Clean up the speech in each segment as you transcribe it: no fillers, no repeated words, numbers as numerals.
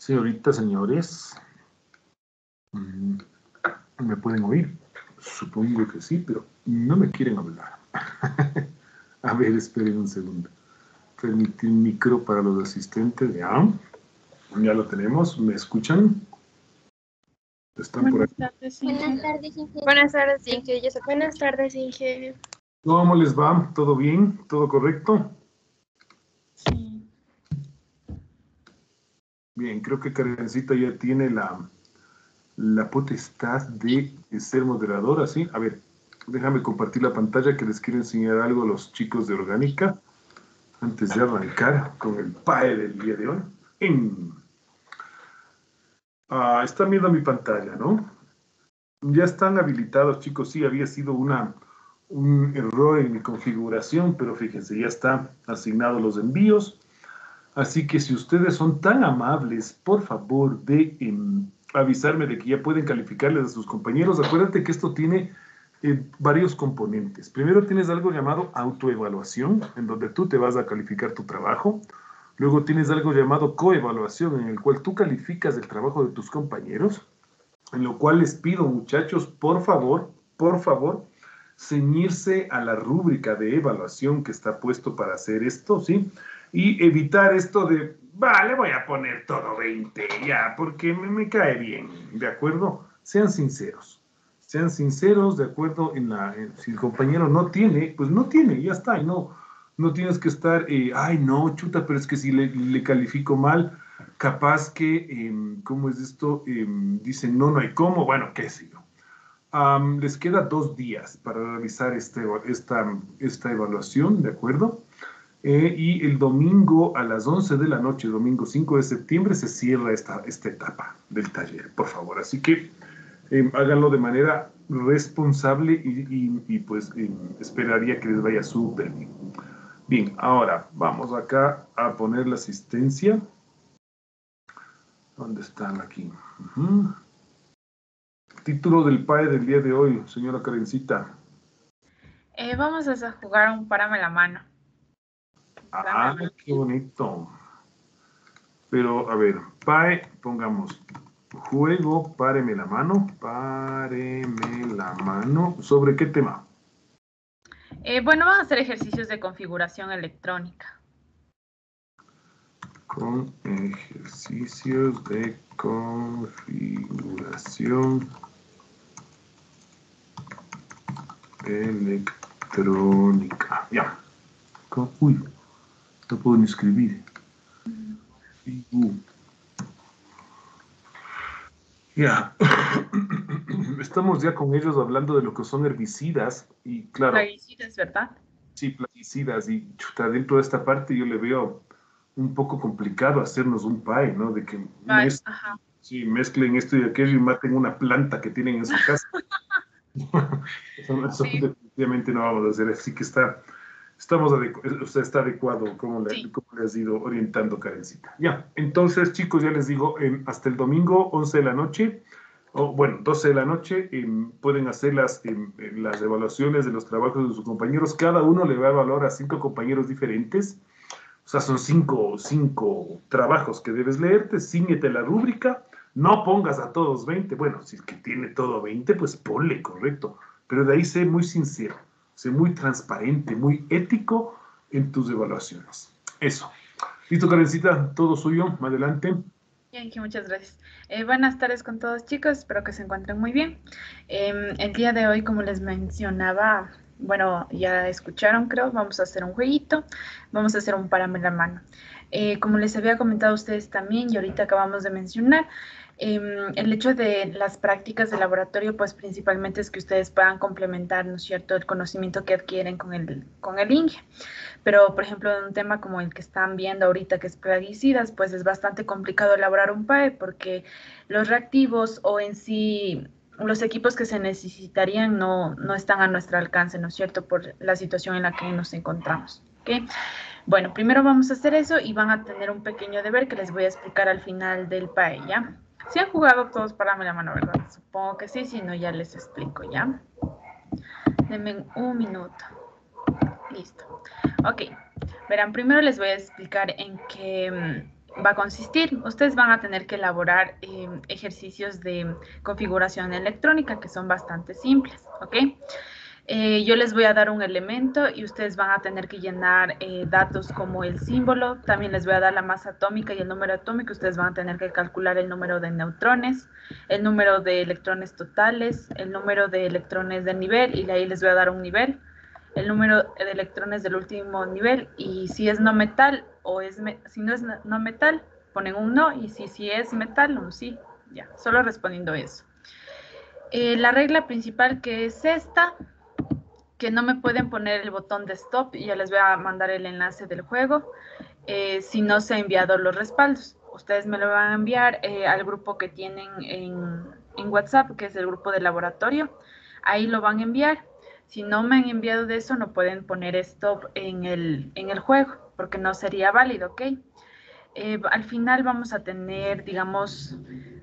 Señoritas, señores, ¿me pueden oír? Supongo que sí, pero no me quieren hablar. A ver, esperen un segundo. Permitir micro para los asistentes. Ya lo tenemos. ¿Me escuchan? ¿Están por Buenas aquí? tardes, Inge. Buenas tardes, Inge. Buenas tardes, Inge. Buenas tardes, Inge. ¿Cómo les va? ¿Todo bien? ¿Todo correcto? Sí. Bien, creo que Karencita ya tiene la potestad de ser moderadora, ¿sí? A ver, déjame compartir la pantalla que les quiero enseñar algo a los chicos de Orgánica antes de arrancar con el PAE del día de hoy. Están viendo mi pantalla, ¿no? Ya están habilitados, chicos. Sí, había sido un error en mi configuración, pero fíjense, ya están asignados los envíos. Así que si ustedes son tan amables, por favor, de avisarme de que ya pueden calificarles a sus compañeros. Acuérdate que esto tiene varios componentes. Primero tienes algo llamado autoevaluación, en donde tú te vas a calificar tu trabajo. Luego tienes algo llamado coevaluación, en el cual tú calificas el trabajo de tus compañeros, en lo cual les pido, muchachos, por favor, ceñirse a la rúbrica de evaluación que está puesto para hacer esto, ¿sí? Y evitar esto de, le voy a poner todo 20 ya, porque me cae bien, ¿de acuerdo? Sean sinceros, ¿de acuerdo? Si el compañero no tiene, pues no tiene, ya está, y no tienes que estar, ay, no, chuta, pero es que si le califico mal, capaz que, ¿cómo es esto? Dicen, no hay cómo, bueno, qué sé yo. Les queda 2 días para realizar esta evaluación, ¿de acuerdo? Y el domingo a las 11 de la noche, domingo 5 de septiembre, se cierra esta etapa del taller, por favor. Así que háganlo de manera responsable y pues esperaría que les vaya súper bien. Bien, ahora vamos acá a poner la asistencia. ¿Dónde están aquí? Título del PAE del día de hoy, señora Karencita. Vamos a jugar un párame la mano. Qué bonito. Pero, a ver, PAE, pongamos, juego, páreme la mano. ¿Sobre qué tema? Bueno, vamos a hacer ejercicios de configuración electrónica. Con ejercicios de configuración electrónica. Ya. Uy, no puedo ni escribir. Ya. Estamos ya con ellos hablando de lo que son herbicidas y claro. Plaguicidas, ¿verdad? Sí, plaguicidas y chuta, dentro de esta parte yo le veo un poco complicado hacernos un PAE, ¿no? De que mezclen esto y aquello y maten una planta que tienen en su casa. Eso Sí. definitivamente no vamos a hacer, así que está adecuado cómo le has ido orientando, Karencita. Ya, entonces, chicos, ya les digo, hasta el domingo, 11 de la noche, o bueno, 12 de la noche, pueden hacer las evaluaciones de los trabajos de sus compañeros. Cada uno le va a evaluar a 5 compañeros diferentes. O sea, son 5 trabajos que debes leerte, síñete la rúbrica, no pongas a todos 20. Bueno, si es que tiene todo 20, pues ponle, correcto. Pero de ahí sé muy sincero, sé muy transparente, muy ético en tus evaluaciones. Eso. Listo, Karencita, todo suyo, adelante. Bien, muchas gracias. Buenas tardes con todos, chicos, espero que se encuentren muy bien. El día de hoy, como les mencionaba, bueno, ya escucharon, creo, vamos a hacer un jueguito, vamos a hacer un párame la mano. Como les había comentado a ustedes también, y ahorita acabamos de mencionar, el hecho de las prácticas de laboratorio, pues principalmente es que ustedes puedan complementar, ¿no es cierto?, el conocimiento que adquieren con el INGE. Pero, por ejemplo, en un tema como el que están viendo ahorita, que es plaguicidas, pues es bastante complicado elaborar un PAE porque los reactivos o en sí los equipos que se necesitarían no están a nuestro alcance, ¿no es cierto?, por la situación en la que nos encontramos. ¿Okay? Bueno, primero vamos a hacer eso y van a tener un pequeño deber que les voy a explicar al final del PAE, ¿ya? Si han jugado todos, párame la mano, ¿verdad? Supongo que sí, si no ya les explico, ¿ya? Denme un minuto. Listo. Ok, verán, primero les voy a explicar en qué va a consistir. Ustedes van a tener que elaborar ejercicios de configuración electrónica que son bastante simples, ¿ok? Yo les voy a dar un elemento y ustedes van a tener que llenar datos como el símbolo. También les voy a dar la masa atómica y el número atómico. Ustedes van a tener que calcular el número de neutrones, el número de electrones totales, el número de electrones del nivel, y de ahí les voy a dar un nivel, el número de electrones del último nivel, y si es no metal o si no es no metal, ponen un no, y si es metal, un sí. Ya, solo respondiendo eso. La regla principal, que es esta, que no me pueden poner el botón de stop, y ya les voy a mandar el enlace del juego, si no se han enviado los respaldos. Ustedes me lo van a enviar al grupo que tienen en WhatsApp, que es el grupo de laboratorio. Ahí lo van a enviar. Si no me han enviado de eso, no pueden poner stop en el juego, porque no sería válido, ¿ok? Al final vamos a tener, digamos,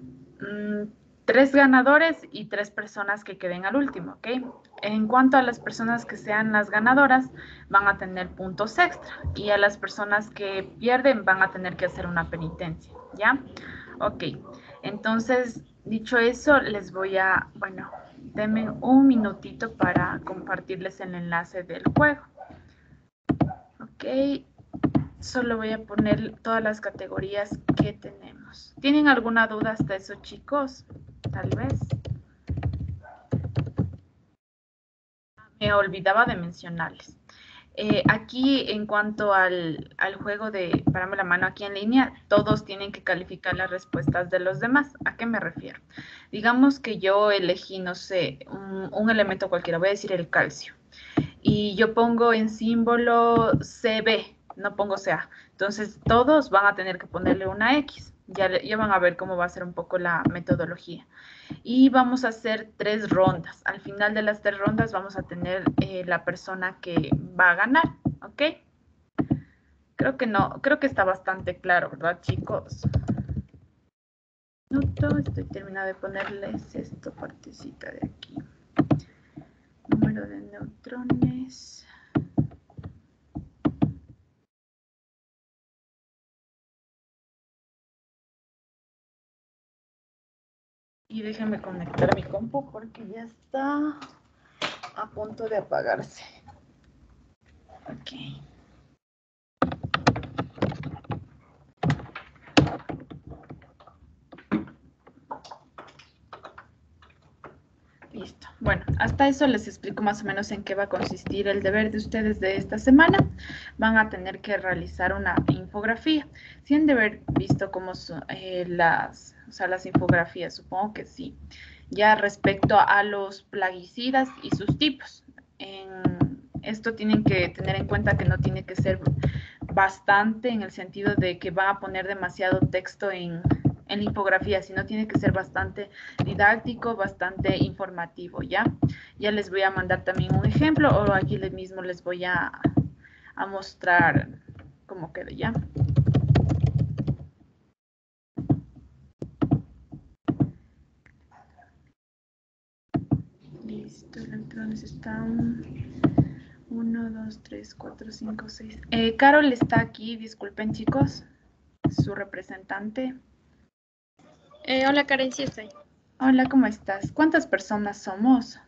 3 ganadores y 3 personas que queden al último, ¿ok? En cuanto a las personas que sean las ganadoras, van a tener puntos extra, y a las personas que pierden van a tener que hacer una penitencia, ¿ya? Ok, entonces, dicho eso, les voy a, bueno, denme un minutito para compartirles el enlace del juego. Ok, solo voy a poner todas las categorías que tenemos. ¿Tienen alguna duda hasta eso, chicos? Tal vez. Me olvidaba de mencionarles. Aquí, en cuanto al juego de Parame la Mano aquí en línea, todos tienen que calificar las respuestas de los demás. ¿A qué me refiero? Digamos que yo elegí, no sé, un elemento cualquiera, voy a decir el calcio, y yo pongo en símbolo CB, no pongo CA. Entonces, todos van a tener que ponerle una X. Ya van a ver cómo va a ser un poco la metodología. Y vamos a hacer 3 rondas. Al final de las 3 rondas vamos a tener la persona que va a ganar, ¿ok? Creo que está bastante claro, ¿verdad, chicos? Estoy terminando de ponerles esta partecita de aquí. Número de neutrones. Y déjenme conectar mi compu porque ya está a punto de apagarse. Ok. Listo. Bueno, hasta eso les explico más o menos en qué va a consistir el deber de ustedes de esta semana. Van a tener que realizar una infografía. ¿Sí han de haber visto cómo son las infografías? Supongo que sí. Ya respecto a los plaguicidas y sus tipos. Esto tienen que tener en cuenta que no tiene que ser bastante en el sentido de que van a poner demasiado texto en la infografía, sino tiene que ser bastante didáctico, bastante informativo, ¿ya? Ya les voy a mandar también un ejemplo, o aquí mismo les voy a mostrar cómo queda, ¿ya? Listo, electrones están 1, 2, 3, 4, 5, 6. Carol está aquí, disculpen, chicos, su representante. Hola, Karen, sí estoy. Hola, ¿cómo estás? ¿Cuántas personas somos?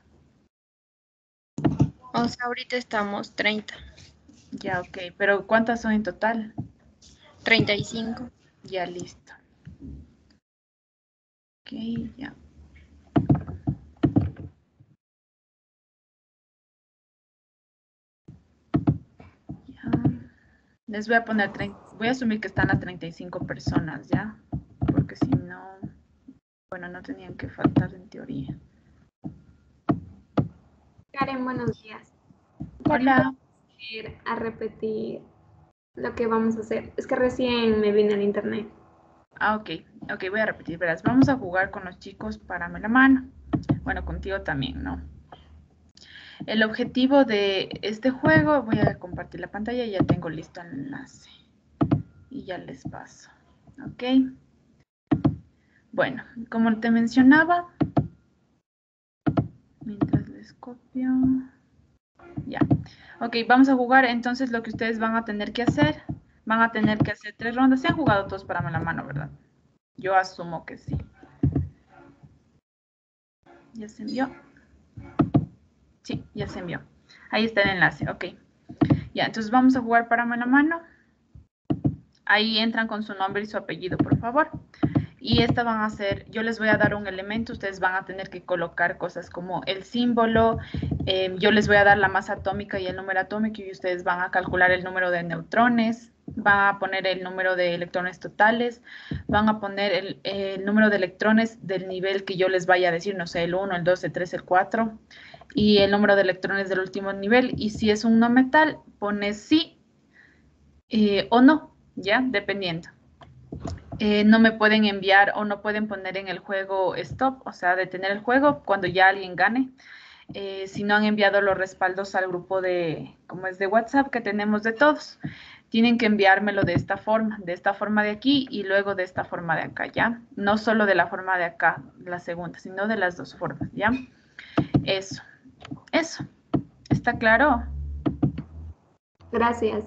O sea, ahorita estamos 30. Ya, ok, pero ¿cuántas son en total? 35. Ya, listo. Ok, ya. Ya. Les voy a poner, voy a asumir que están a 35 personas, ¿ya? Porque si no, bueno, no tenían que faltar en teoría. Karen, buenos días. Hola. Ir a repetir lo que vamos a hacer. Es que recién me vine al internet. Ah, ok, voy a repetir, verás. Vamos a jugar con los chicos, párame la mano. Bueno, contigo también, ¿no? El objetivo de este juego, voy a compartir la pantalla, ya tengo listo el enlace. Y ya les paso. Ok. Bueno, como te mencionaba, mientras les copio. Ya. Ok, vamos a jugar. Entonces lo que ustedes van a tener que hacer, Van a tener que hacer 3 rondas. Se han jugado todos para la mano, ¿verdad? Yo asumo que sí. ¿Ya se envió? Sí, ya se envió. Ahí está el enlace, ok. Ya, entonces vamos a jugar para mano a mano. Ahí entran con su nombre y su apellido, por favor. Y esta van a ser, yo les voy a dar un elemento, ustedes van a tener que colocar cosas como el símbolo, yo les voy a dar la masa atómica y el número atómico y ustedes van a calcular el número de neutrones, van a poner el número de electrones totales, van a poner el número de electrones del nivel que yo les vaya a decir, no sé, el 1, el 2, el 3, el 4, y el número de electrones del último nivel, y si es un no metal, pones sí o no, ya, dependiendo. No me pueden enviar o no pueden poner en el juego stop, o sea, detener el juego cuando ya alguien gane. Si no han enviado los respaldos al grupo de, como es de WhatsApp que tenemos de todos, tienen que enviármelo de esta forma de aquí y luego de esta forma de acá, ¿ya? No solo de la forma de acá, la segunda, sino de las dos formas, ¿ya? Eso. ¿Está claro? Gracias.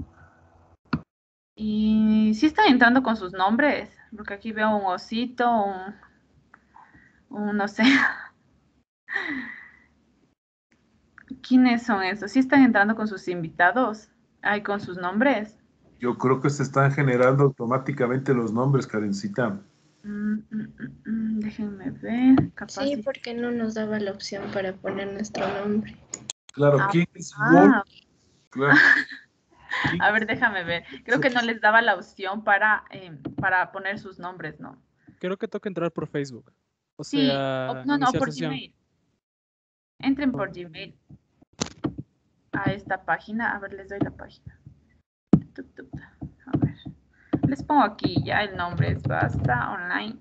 Y sí están entrando con sus nombres, porque aquí veo un osito, un no sé. ¿Quiénes son esos? ¿Sí están entrando con sus invitados? Ay, con sus nombres. Yo creo que se están generando automáticamente los nombres, Karencita. Déjenme ver. Capaz. Sí, porque no nos daba la opción para poner nuestro nombre. Claro, ¿quién es Wolf? Claro. A ver, déjame ver. Creo que no les daba la opción para poner sus nombres, ¿no? Creo que toca entrar por Facebook. O Sí, sea, no, iniciar por sesión. Gmail. Entren por Gmail a esta página. A ver, les doy la página. A ver. Les pongo aquí ya el nombre, es Basta Online.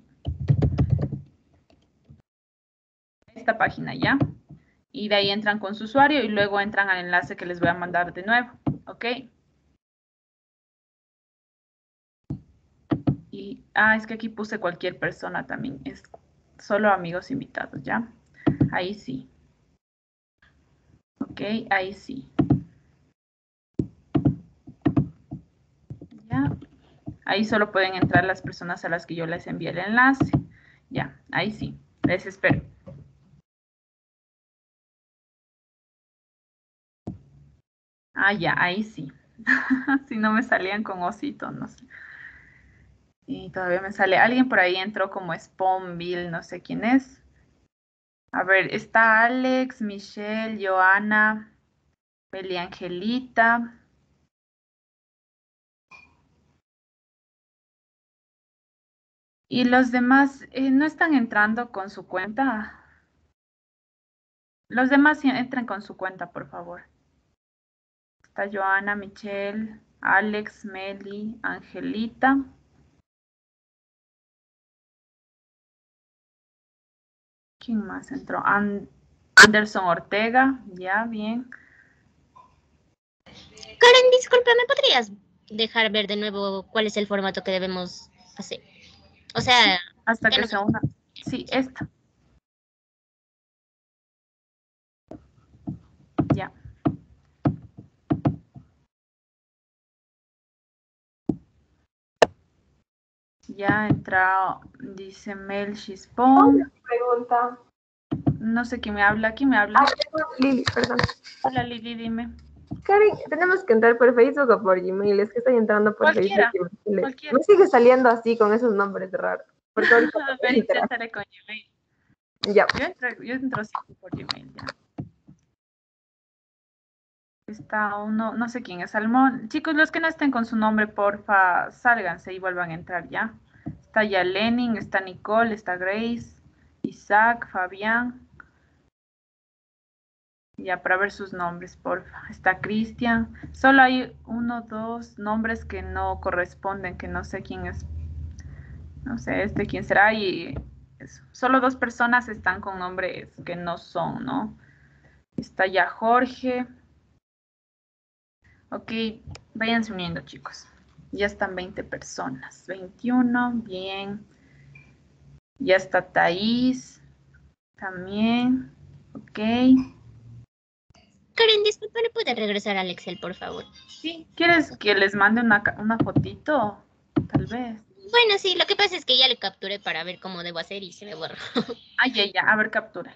Esta página ya. Y de ahí entran con su usuario y luego entran al enlace que les voy a mandar de nuevo. ¿Ok? Y, es que aquí puse cualquier persona también. Es solo amigos invitados, ¿ya? Ahí sí. Ok, ahí sí. Ya. Ahí solo pueden entrar las personas a las que yo les envié el enlace. Ya, ahí sí. Les espero. Ya, ahí sí. Si no me salían con osito, no sé. Y todavía me sale. Alguien por ahí entró como Spawnville, no sé quién es. A ver, está Alex, Michelle, Joana, Beli Angelita. Y los demás no están entrando con su cuenta. Los demás sí entren con su cuenta, por favor. Está Joana, Michelle, Alex, Meli, Angelita. ¿Quién más entró? Anderson Ortega, ya, bien. Karen, disculpa, ¿me podrías dejar ver de nuevo cuál es el formato que debemos hacer? O sea, Hasta ya que no sea una. Sí, esta. Ya. Ya ha entrado, dice Mel Chispón. Pregunta. No sé quién me habla. ¿Quién me habla? Lili, perdón. Hola Lili, dime. Karen, ¿tenemos que entrar por Facebook o por Gmail? Es que estoy entrando por Cualquiera, Facebook. Y cualquiera. me sigue saliendo así con esos nombres raros. Porque ahorita A ver, intentaré con Gmail. ya. Yo entro siempre por Gmail, ya. Está uno, no sé quién es Salmón. Chicos, los que no estén con su nombre, porfa, sálganse y vuelvan a entrar ya. Está ya Lenin, está Nicole, está Grace, Isaac, Fabián. Ya, para ver sus nombres, porfa. Está Cristian. Solo hay 1, 2 nombres que no corresponden, que no sé quién es. No sé, quién será y eso. Solo 2 personas están con nombres que no son, ¿no? Está ya Jorge. Ok, váyanse uniendo, chicos. Ya están 20 personas. 21, bien. Ya está Thaís. También. Ok. Karen, disculpa, ¿le puede regresar al Excel, por favor? Sí, ¿quieres que les mande una fotito? Tal vez. Bueno, sí, lo que pasa es que ya le capturé para ver cómo debo hacer y se me borró. Ay, ya, a ver, captura.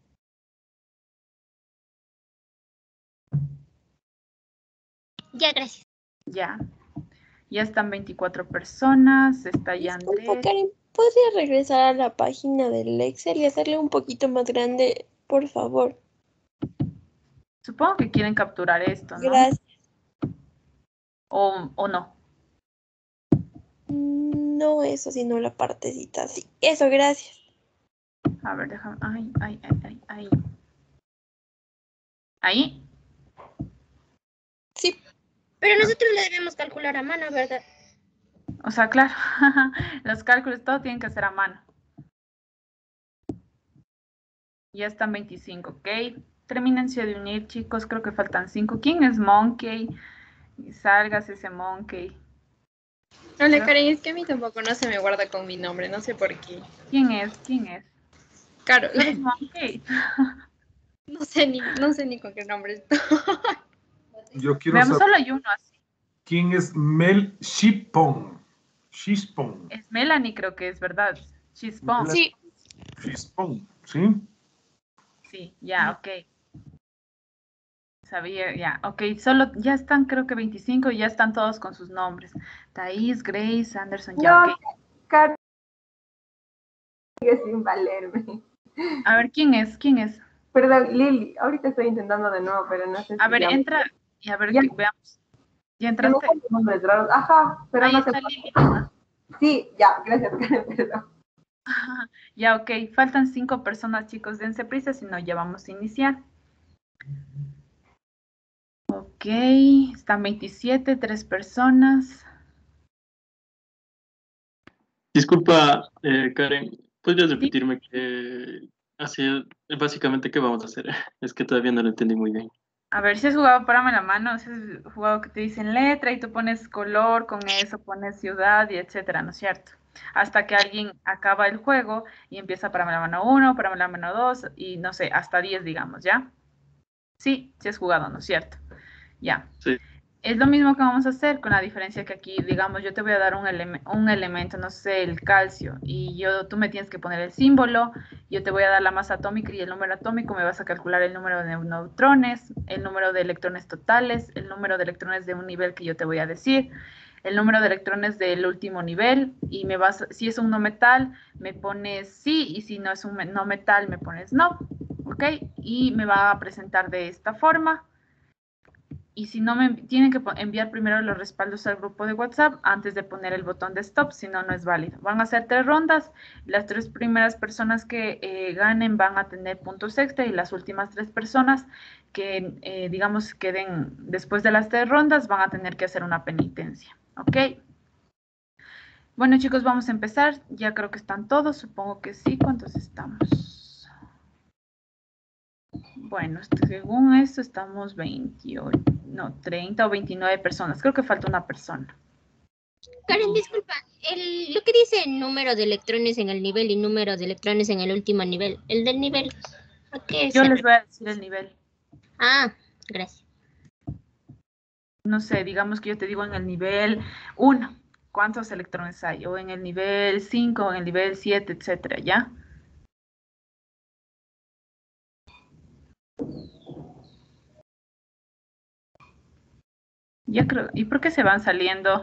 Ya, gracias. Ya. Ya están 24 personas, está ya Disculpa, Andrés. Karen, ¿podría regresar a la página del Excel y hacerle un poquito más grande, por favor? Supongo que quieren capturar esto, ¿no? Gracias. O no. No eso, sino la partecita así. Eso, gracias. A ver, déjame. Ay. Ahí. Sí, Pero nosotros le debemos calcular a mano, ¿verdad? O sea, claro, los cálculos, todo tienen que ser a mano. Ya están 25, ¿ok? Termínense de unir, chicos, creo que faltan 5. ¿Quién es Monkey? Salgas ese Monkey. Hola, Creo- Karen, es que a mí tampoco no se me guarda con mi nombre, no sé por qué. ¿Quién es? ¿Quién es? Carol, ¿Tú eres Monkey? no sé ni con qué nombre estoy. Yo quiero Veamos, saber solo hay uno así. quién es Mel Shippon. Shispon. Es Melanie, creo que es, ¿verdad? Chispón. sí. Shispon, ¿sí? Sí, ya, ok. Sabía, ya, ok. Solo, ya están, creo que 25 y ya están todos con sus nombres. Thais, Grace, Anderson, ya, No, ok. Carlos sigue sin valerme. A ver, ¿quién es? ¿Quién es? Perdón, Lili, ahorita estoy intentando de nuevo, pero no sé A si ver, ya. entra y a ver, Ya. veamos. ¿Ya Que me entraste? salen nombres raros. Ajá, pero Ahí no sé. está Lili. Sí, ya, gracias, Karen, perdón. Ya, ok. Faltan 5 personas, chicos. Dense prisa, si no, ya vamos a iniciar. Ok, están 27, 3 personas. Disculpa, Karen, ¿podrías Sí. repetirme así, básicamente qué vamos a hacer? Es que todavía no lo entendí muy bien. A ver, si has jugado Párame la mano, si has jugado que te dicen letra y tú pones color, con eso pones ciudad y etcétera, ¿no es cierto? Hasta que alguien acaba el juego y empieza Párame la mano 1, Párame la mano 2 y no sé, hasta 10, digamos, ¿ya? Sí, si has jugado, ¿no es cierto? Ya. Sí. Es lo mismo que vamos a hacer, con la diferencia que aquí, digamos, yo te voy a dar un elemento, no sé, el calcio, y tú me tienes que poner el símbolo, yo te voy a dar la masa atómica y el número atómico, me vas a calcular el número de neutrones, el número de electrones totales, el número de electrones de un nivel que yo te voy a decir, el número de electrones del último nivel, y si es un no metal, me pones sí, y si no es un no metal, me pones no, ¿ok? Y me va a presentar de esta forma. Y si no, me tienen que enviar primero los respaldos al grupo de WhatsApp antes de poner el botón de stop, si no, no es válido. Van a ser 3 rondas. Las 3 primeras personas que ganen van a tener puntos extra y las últimas 3 personas que, digamos, queden después de las 3 rondas van a tener que hacer una penitencia. ¿Ok? Bueno, chicos, vamos a empezar. Ya creo que están todos. Supongo que sí. ¿Cuántos estamos? Bueno, según esto estamos 28, no, 30 o 29 personas. Creo que falta una persona. Karen, disculpa, lo que dice número de electrones en el nivel y número de electrones en el último nivel, el del nivel, ¿a qué Yo se les voy a decir el nivel. Ah, gracias. No sé, digamos que yo te digo en el nivel 1, ¿cuántos electrones hay? O en el nivel 5, o en el nivel 7, etcétera, ¿ya? Ya creo. ¿Y por qué se van saliendo?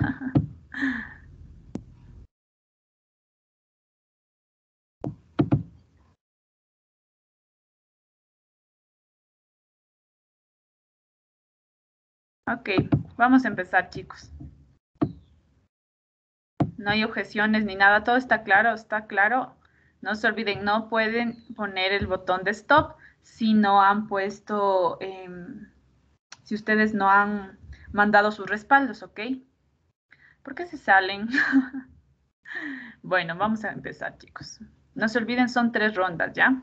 Ok, vamos a empezar, chicos. No hay objeciones ni nada, todo está claro, está claro. No se olviden, no pueden poner el botón de stop si no han puesto, si ustedes no han mandado sus respaldos, ¿ok? ¿Por qué se salen? Bueno, vamos a empezar, chicos. No se olviden, son 3 rondas, ¿ya?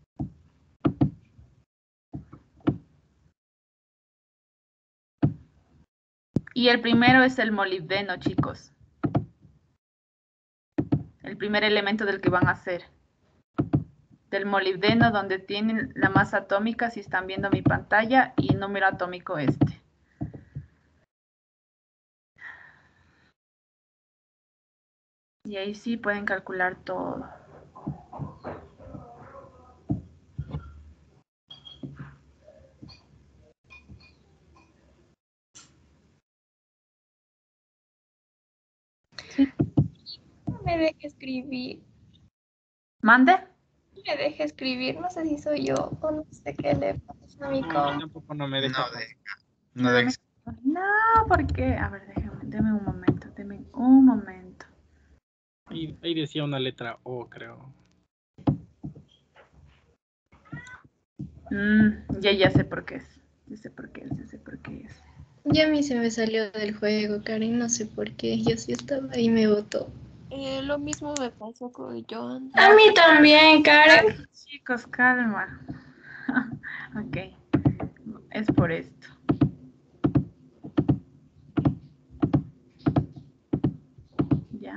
Y el primero es el molibdeno, chicos. El primer elemento del que van a hacer. del molibdeno, donde tienen la masa atómica, si están viendo mi pantalla, y el número atómico este. Y ahí sí pueden calcular todo. Sí. No me deja escribir. ¿Mande? No me deja escribir. No sé si soy yo o no sé qué le pasa a mi No, a mí compu. tampoco no me deja. No dejes. No, ¿por qué? A ver, deme un momento, deme un momento. Ahí decía una letra O, creo. Ya sé por qué es. Ya sé por qué es, ya sé por qué es. Ya a mí se me salió del juego, Karen, no sé por qué. Yo sí estaba ahí y me votó. Lo mismo me pasó con Joan. A mí también, Karen. Chicos, calma. Ok, es por esto. Ya.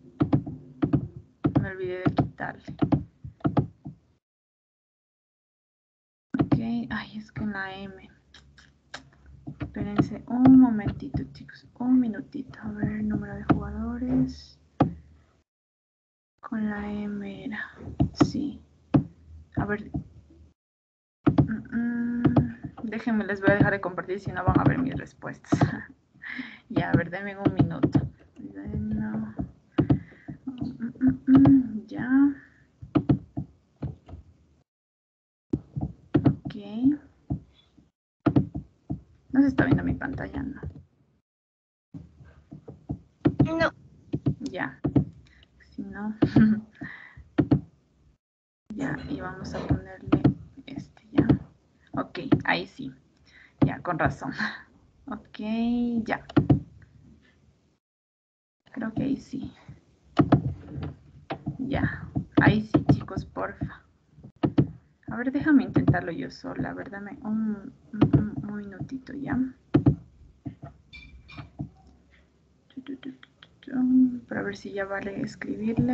Me olvidé de quitarle. Ok, ay, es que en la M. Espérense un momentito, chicos. Un minutito. A ver, número de jugadores. Con la M era. Sí. A ver. Déjenme, les voy a dejar de compartir, si no van a ver mis respuestas. Ya, a ver, denme un minuto. No. Ya. Ok. No se está viendo mi pantalla, ¿no? No. Ya. Si no. Ya, y vamos a ponerle este, ya. Ok, ahí sí. Ya, con razón. Ok, ya. Creo que ahí sí. Ya. Ahí sí, chicos, porfa. A ver, déjame intentarlo yo sola. A ver, dame un minutito ya. Para ver si ya vale escribirles.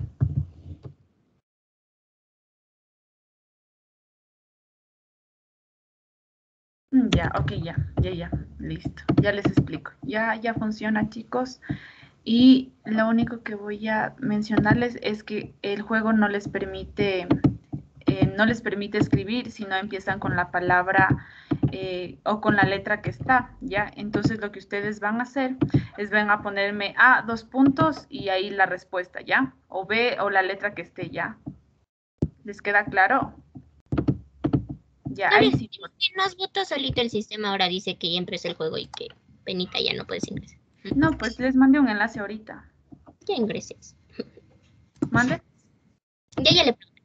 Ya, ok, ya, listo. Ya les explico. Ya funciona, chicos. Y lo único que voy a mencionarles es que el juego no les permite escribir si no empiezan con la palabra o con la letra que está, ¿ya? Entonces lo que ustedes van a hacer es van a ponerme A, 2 puntos y ahí la respuesta, ¿ya? O B o la letra que esté, ¿ya? ¿Les queda claro? Ya, ahí Karen, sí. que nos votó solito el sistema, ahora dice que ya empezó el juego y que penita ya no puedes ingresar. No, pues les mandé un enlace ahorita. Ya ingreses. ¿Mande? Ya le pregunté.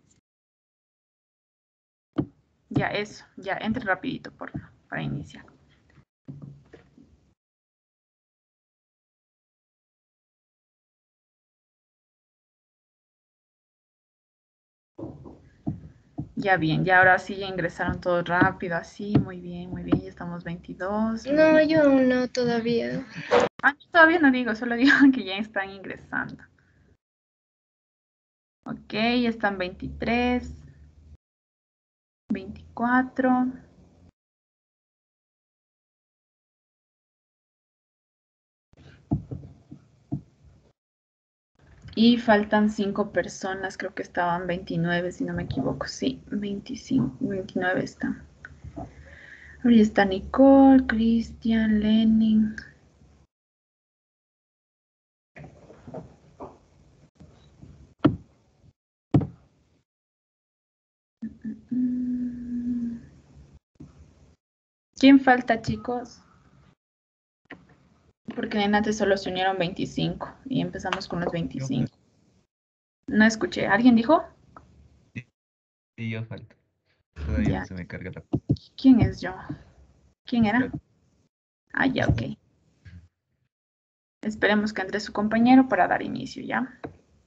Ya, eso. Ya, entre rapidito, por favor, para iniciar. Ya bien, ya ahora sí ya ingresaron todos rápido, así, muy bien, ya estamos 22. No, yo aún no todavía. Ah, todavía no digo, solo digo que ya están ingresando. Ok, ya están 23, 24. Y faltan 5 personas, creo que estaban 29, si no me equivoco. Sí, 25, 29 están. Ahí está Nicole, Cristian, Lenin. ¿Quién falta, chicos? Porque antes solo se unieron 25 y empezamos con los 25. No escuché. ¿Alguien dijo? Sí, yo falta. Todavía Ya. no se me carga la. ¿Quién es yo? ¿Quién era? Ah, ya, ok. Esperemos que entre su compañero para dar inicio, ¿ya?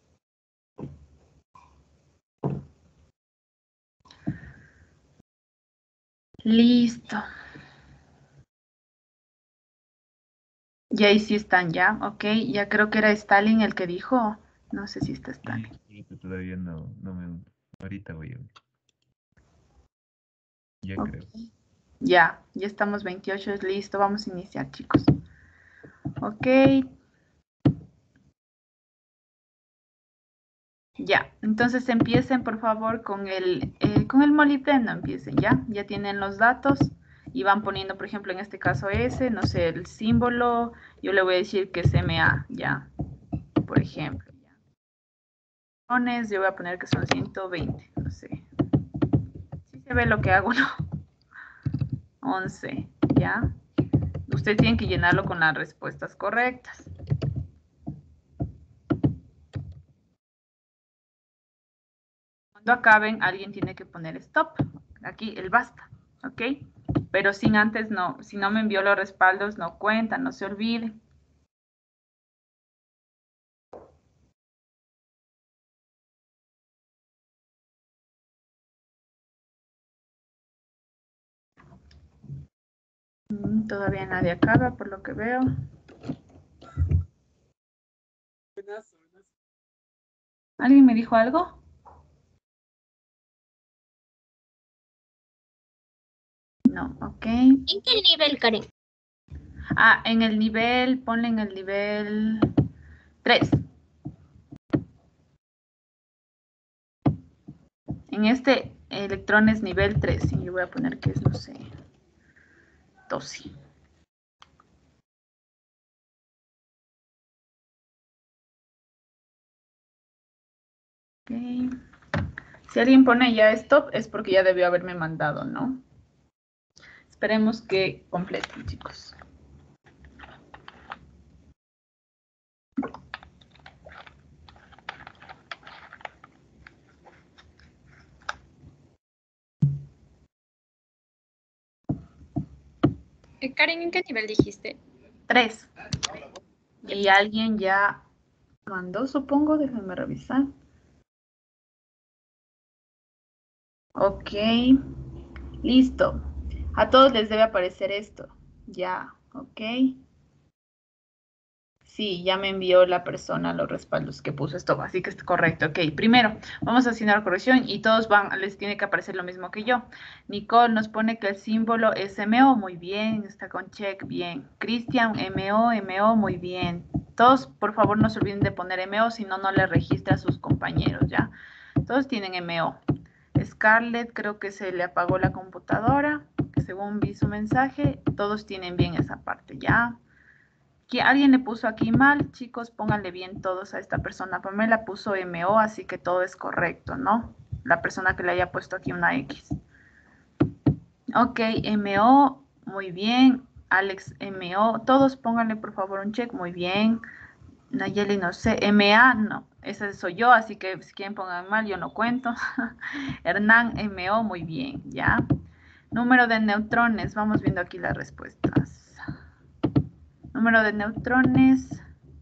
Listo. Y ahí sí están, ¿ya? Ok, ya creo que era Stalin el que dijo. No sé si está Stalin. Sí, que todavía no me. Ahorita voy a ver. Ya Ok. creo. Ya estamos 28, es listo. Vamos a iniciar, chicos. Ok. Ya, entonces empiecen por favor con el molibdeno, empiecen ya. Ya tienen los datos y van poniendo, por ejemplo, en este caso S, no sé, el símbolo, yo le voy a decir que es MA, ya, por ejemplo. Yo voy a poner que son 120, no sé. Si se ve lo que hago, ¿no? 11, ya. Ustedes tienen que llenarlo con las respuestas correctas. Cuando acaben, alguien tiene que poner stop. Aquí el basta, ¿ok? Pero sin antes no, si no me envió los respaldos, no cuenta, no se olvide. Todavía nadie acaba, por lo que veo. ¿Alguien me dijo algo? No, ok. ¿En qué nivel, Karen? Ah, en el nivel, ponle en el nivel 3. En este electrón es nivel 3. Y yo voy a poner que es, no sé, 12. Ok. Si alguien pone ya stop, es porque ya debió haberme mandado, ¿no? Esperemos que completen, chicos. Karen, ¿en qué nivel dijiste? 3. Y alguien ya mandó, supongo. Déjenme revisar. Ok. Listo. A todos les debe aparecer esto. Ya, ok. Sí, ya me envió la persona los respaldos que puso esto, así que es correcto. Ok, primero, vamos a hacer una corrección y todos les tiene que aparecer lo mismo que yo. Nicole nos pone que el símbolo es MO, muy bien, está con check, bien. Cristian, MO, muy bien. Todos, por favor, no se olviden de poner MO, si no, no le registra a sus compañeros, ¿ya? Todos tienen MO. Scarlett, creo que se le apagó la computadora, que según vi su mensaje, todos tienen bien esa parte, ¿ya? Que alguien le puso aquí mal, chicos, pónganle bien todos a esta persona. Pamela puso MO, así que todo es correcto, ¿no? La persona que le haya puesto aquí una X. Ok, MO, muy bien. Alex, MO, todos pónganle por favor un check, muy bien. Nayeli, no sé, MA, no, ese soy yo, así que si quieren pongan mal, yo no cuento. Hernán, MO, muy bien, ¿ya? Número de neutrones, vamos viendo aquí las respuestas. Número de neutrones,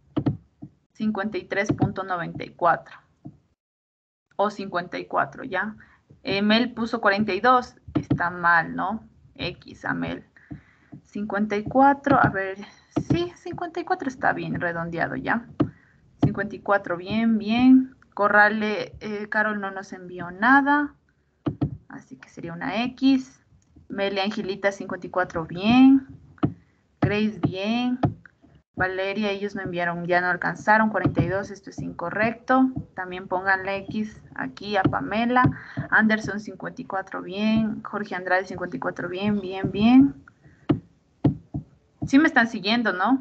53.94. O 54, ¿ya? Mel puso 42, está mal, ¿no? X a Mel. 54, a ver, sí, 54 está bien, redondeado, ¿ya? 54, bien, bien. Corrale, Carol no nos envió nada, así que sería una X. Mel y Angelita, 54, bien. Grace, bien. Valeria, ellos no enviaron, ya no alcanzaron, 42, esto es incorrecto. También pónganle X aquí a Pamela. Anderson, 54, bien. Jorge Andrade, 54, bien, bien, bien. Sí me están siguiendo, ¿no?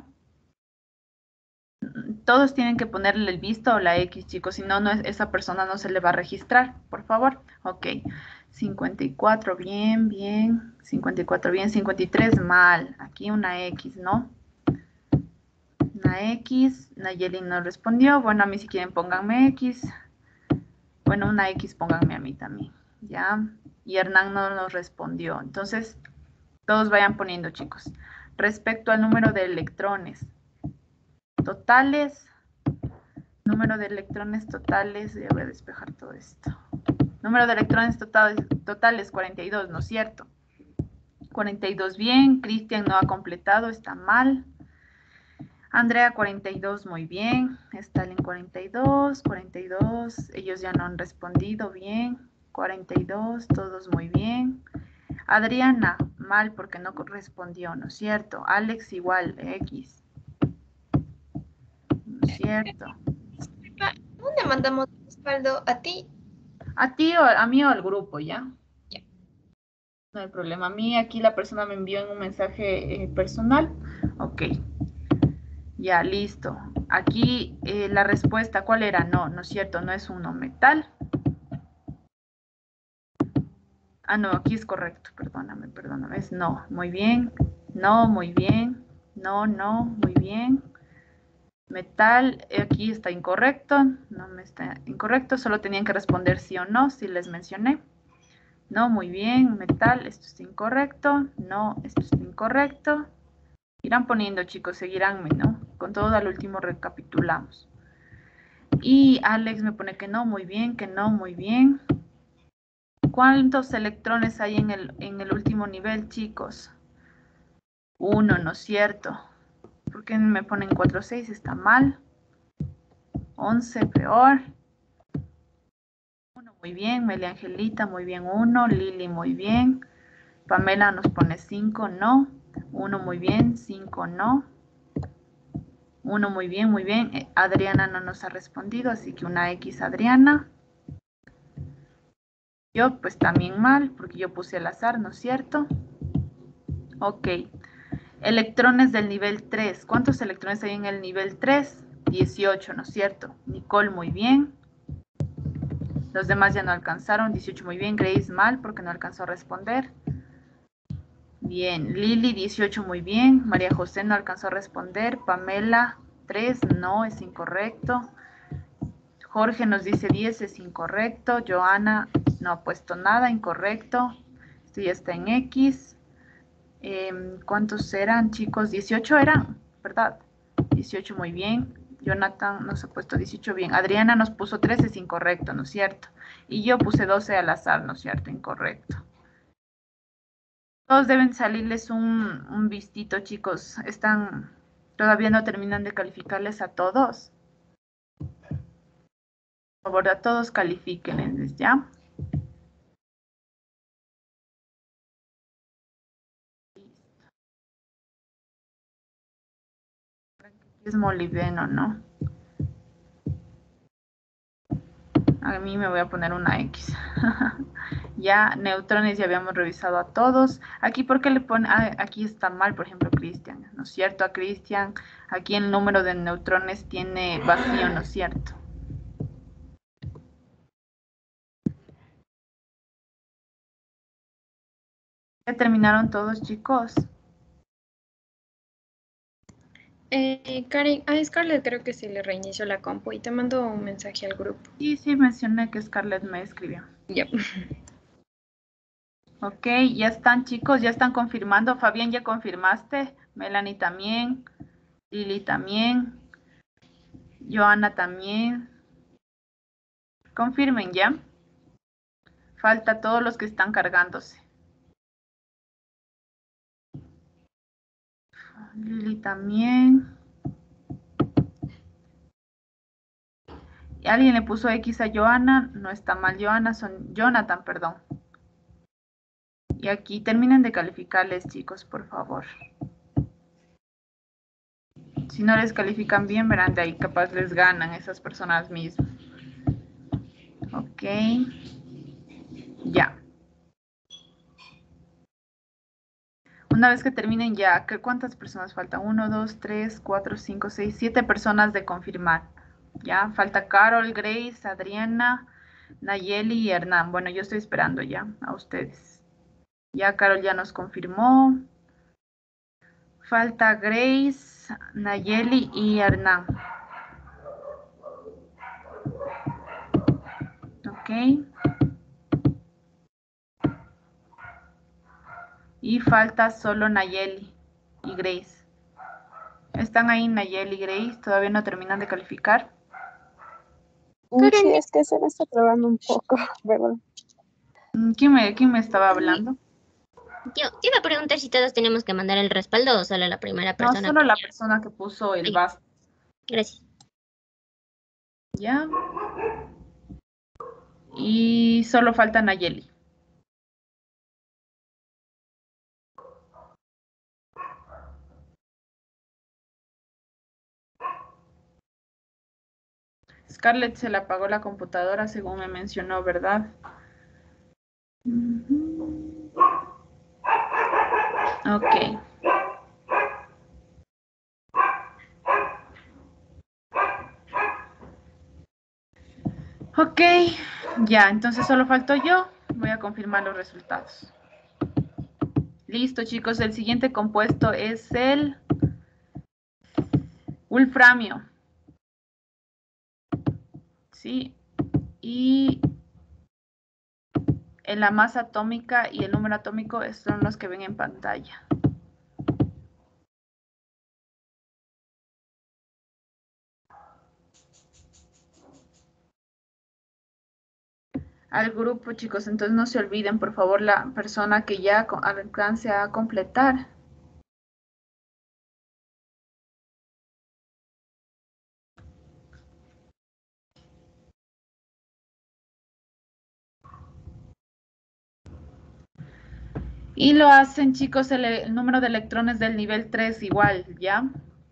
Todos tienen que ponerle el visto o la X, chicos, si no, esa persona no se le va a registrar, por favor. Ok, 54, bien, bien. 54, bien. 53, mal. Aquí una X, ¿no? Una X, Nayeli no respondió. Bueno, a mí si quieren pónganme X. Bueno, una X pónganme a mí también, ¿ya? Y Hernán no nos respondió. Entonces, todos vayan poniendo, chicos. Respecto al número de electrones totales, número de electrones totales, ya voy a despejar todo esto. Número de electrones totales 42, ¿no es cierto? 42 bien, Cristian no ha completado, está mal. Andrea 42, muy bien. Stalin 42, 42. Ellos ya no han respondido, bien. 42, todos muy bien. Adriana, mal porque no respondió, ¿no es cierto? Alex igual, X. ¿No es cierto? ¿Dónde mandamos respaldo? ¿A ti? A ti o a mí o al grupo, ¿ya? No hay problema. A mí aquí la persona me envió en un mensaje personal. Ok. Ya, listo. Aquí la respuesta, ¿cuál era? No, no es cierto, no es un no metal. Ah, no, aquí es correcto, perdóname, es no, muy bien, no, muy bien, no, no, muy bien. Metal, aquí está incorrecto, no me está incorrecto, solo tenían que responder sí o no, si les mencioné. No, muy bien, metal, esto está incorrecto, no, esto está incorrecto. Irán poniendo, chicos, seguiránme, ¿no? Con todo al último recapitulamos. Y Alex me pone que no, muy bien, que no, muy bien. ¿Cuántos electrones hay en el último nivel, chicos? 1, ¿no es cierto? ¿Por qué me ponen 4, 6? Está mal. 11, peor. 1, muy bien. Meli Angelita, muy bien. 1. Lili, muy bien. Pamela nos pone 5, no. 1, muy bien. 5, no. 1, muy bien, muy bien. Adriana no nos ha respondido, así que una X, Adriana. Yo, pues también mal, porque yo puse al azar, ¿no es cierto? Ok. Electrones del nivel 3. ¿Cuántos electrones hay en el nivel 3? 18, ¿no es cierto? Nicole, muy bien. Los demás ya no alcanzaron. 18, muy bien. Grace, mal, porque no alcanzó a responder. Bien. Lili, 18, muy bien. María José no alcanzó a responder. Pamela, 3, no, es incorrecto. Jorge nos dice 10, es incorrecto. Joana no ha puesto nada, incorrecto. Esto ya está en X. ¿Cuántos eran, chicos? 18 eran, ¿verdad? 18, muy bien. Jonathan nos ha puesto 18, bien. Adriana nos puso 13, es incorrecto, ¿no es cierto? Y yo puse 12 al azar, ¿no es cierto? Incorrecto. Todos deben salirles un vistito, chicos. Todavía no terminan de calificarles a todos. Por favor, a todos califíquenles, ¿ya? Es molibdeno, ¿no? A mí me voy a poner una X. Ya, neutrones ya habíamos revisado a todos. Aquí, ¿por qué le pone? Aquí está mal, por ejemplo, Cristian, ¿no es cierto? A Cristian, aquí el número de neutrones tiene vacío, ¿no es cierto? ¿Ya terminaron todos, chicos? Karen, a Scarlett creo que se le reinició la compu y te mando un mensaje al grupo. Sí, mencioné que Scarlett me escribió. Ya. Ok, ya están, chicos, ya están confirmando. Fabián, ¿ya confirmaste? Melanie también. Lili también. Joana también. Confirmen, ¿ya? Falta todos los que están cargándose. Lili también. ¿Alguien le puso X a Joana? No está mal, Jonathan, perdón. Y aquí terminen de calificarles, chicos, por favor. Si no les califican bien, verán de ahí, capaz les ganan esas personas mismas. Ok. Ya. Una vez que terminen ya, ¿cuántas personas faltan? 1, 2, 3, 4, 5, 6, 7 personas de confirmar. Ya, falta Carol, Grace, Adriana, Nayeli y Hernán. Bueno, yo estoy esperando ya a ustedes. Ya Carol ya nos confirmó. Falta Grace, Nayeli y Hernán. Ok. Y falta solo Nayeli y Grace. ¿Están ahí Nayeli y Grace? ¿Todavía no terminan de calificar? Sí, es que se me está trabando un poco, ¿verdad? ¿Quién me estaba hablando? Yo te iba a preguntar si todos tenemos que mandar el respaldo o solo la primera persona. No, solo la persona que puso el basta. Gracias. Ya. Y solo falta Nayeli. Scarlett se le apagó la computadora, según me mencionó, ¿verdad? Ok. Ok, ya, entonces solo falto yo. Voy a confirmar los resultados. Listo, chicos, el siguiente compuesto es el wolframio. Sí, y en la masa atómica y el número atómico son los que ven en pantalla. Al grupo, chicos, entonces no se olviden, por favor, la persona que ya alcance a completar. Y lo hacen, chicos, el número de electrones del nivel 3 igual, ¿ya?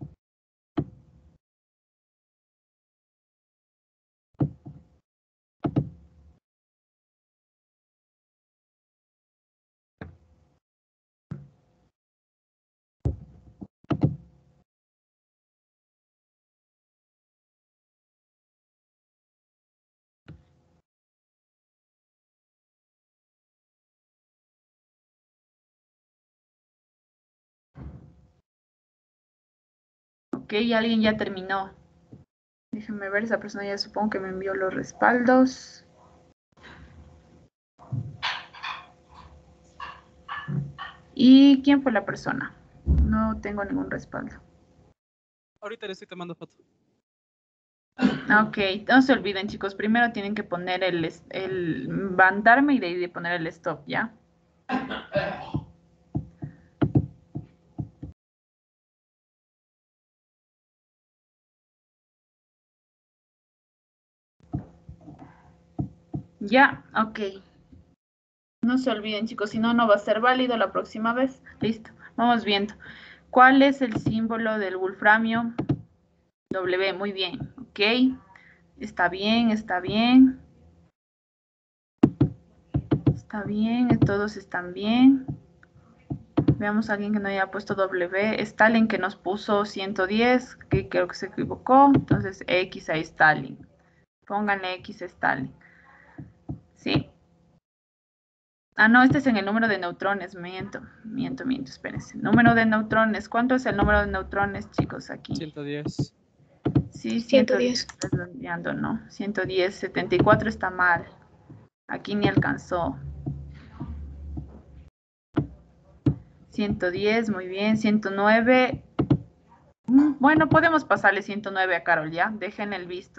Ok, alguien ya terminó. Déjenme ver, esa persona ya supongo que me envió los respaldos. ¿Y quién fue la persona? No tengo ningún respaldo. Ahorita le estoy tomando foto. Ok, no se olviden, chicos. Primero tienen que poner el mandarme y de ahí de poner el stop, ¿ya? Ya, ok. No se olviden, chicos, si no, no va a ser válido la próxima vez. Listo, vamos viendo. ¿Cuál es el símbolo del wolframio? W, muy bien, ok. Está bien, está bien. Está bien, todos están bien. Veamos a alguien que no haya puesto W. Stalin que nos puso 110, que creo que se equivocó. Entonces X a Stalin. Pónganle X a Stalin. ¿Sí? Ah, no, este es en el número de neutrones. Miento, espérense. Número de neutrones. ¿Cuánto es el número de neutrones, chicos, aquí? 110. Sí, 110. No, 110, 74 está mal. Aquí ni alcanzó. 110, muy bien. 109. Bueno, podemos pasarle 109 a Carol, ¿ya? Dejen el visto.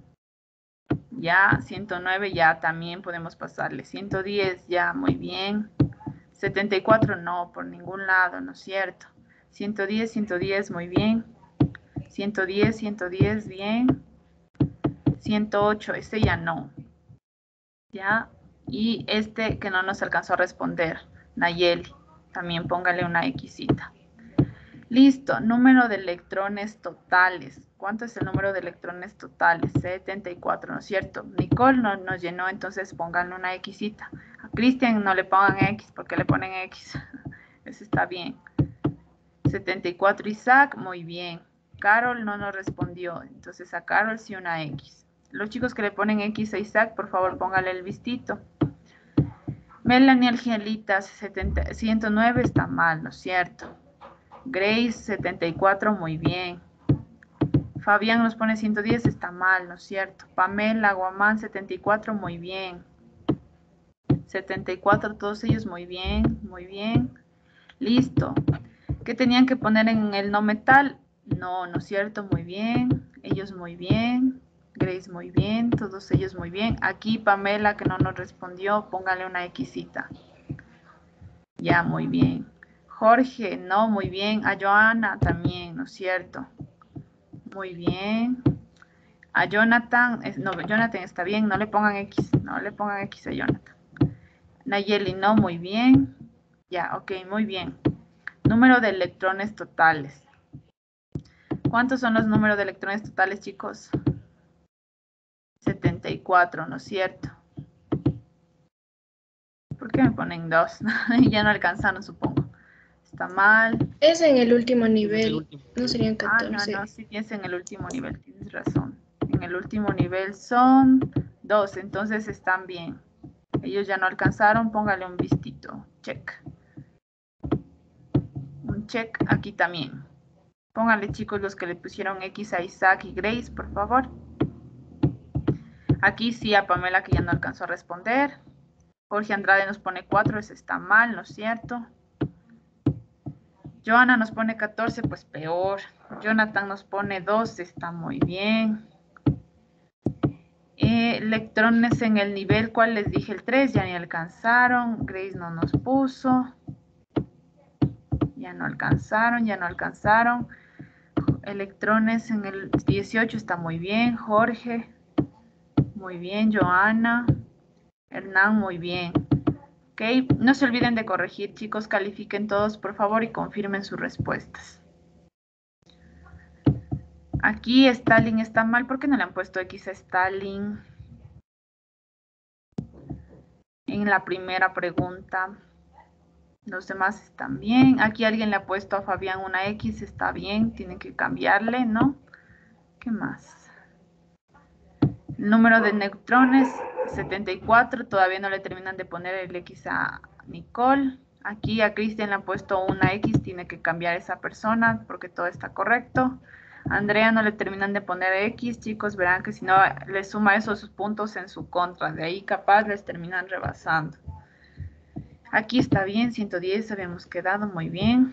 Ya, 109 ya también podemos pasarle. 110 ya, muy bien. 74 no, por ningún lado, ¿no es cierto? 110, 110, muy bien. 110, 110, bien. 108, este ya no. Ya, y este que no nos alcanzó a responder, Nayeli, también póngale una Xita. Listo, número de electrones totales. ¿Cuánto es el número de electrones totales? 74, ¿no es cierto? Nicole no nos llenó, entonces pónganle una Xita. A Cristian no le pongan X, porque le ponen X. Eso está bien. 74 Isaac, muy bien. Carol no nos respondió, entonces a Carol sí una X. Los chicos que le ponen X a Isaac, por favor póngale el vistito. Melanie Angelita, 109 está mal, ¿no es cierto? Grace, 74, muy bien. Fabián nos pone 110, está mal, ¿no es cierto? Pamela, Guamán, 74, muy bien. 74, todos ellos muy bien, muy bien. Listo. ¿Qué tenían que poner en el no metal? No, ¿no es cierto? Muy bien. Ellos muy bien. Grace muy bien. Todos ellos muy bien. Aquí Pamela que no nos respondió, póngale una Xita. Ya, muy bien. Jorge, no, muy bien. A Joana también, ¿no es cierto? Muy bien. A Jonathan, no, Jonathan está bien, no le pongan X, no le pongan X a Jonathan. Nayeli, no, muy bien. Ya, ok, muy bien. Número de electrones totales. ¿Cuántos son los números de electrones totales, chicos? 74, ¿no es cierto? ¿Por qué me ponen 2? Ya no alcanzaron, supongo. Está mal. Es en el último nivel, el último. no serían Ah, 14. no, sí tienes en el último nivel, tienes razón. En el último nivel son 2, entonces están bien. Ellos ya no alcanzaron, póngale un vistito. Check. Un check aquí también. Póngale, chicos, los que le pusieron X a Isaac y Grace, por favor. Aquí sí a Pamela, que ya no alcanzó a responder. Jorge Andrade nos pone 4, ese está mal, ¿no es cierto? Joana nos pone 14, pues peor. Jonathan nos pone 2, está muy bien. Electrones en el nivel, ¿cuál les dije? El 3, ya ni alcanzaron. Grace no nos puso. Ya no alcanzaron, ya no alcanzaron. Electrones en el 18 está muy bien. Jorge, muy bien. Joana, Hernán, muy bien. Ok, no se olviden de corregir, chicos. Califiquen todos, por favor, y confirmen sus respuestas. Aquí Stalin está mal. ¿Por qué no le han puesto X a Stalin? En la primera pregunta. Los demás están bien. Aquí alguien le ha puesto a Fabián una X. Está bien. Tienen que cambiarle, ¿no? ¿Qué más? El número de neutrones, 74. Todavía no le terminan de poner el X a Nicole. Aquí a Cristian le han puesto una X. Tiene que cambiar esa persona porque todo está correcto. A Andrea no le terminan de poner X. Chicos, verán que si no le suma esos puntos en su contra. De ahí capaz les terminan rebasando. Aquí está bien, 110 habíamos quedado muy bien.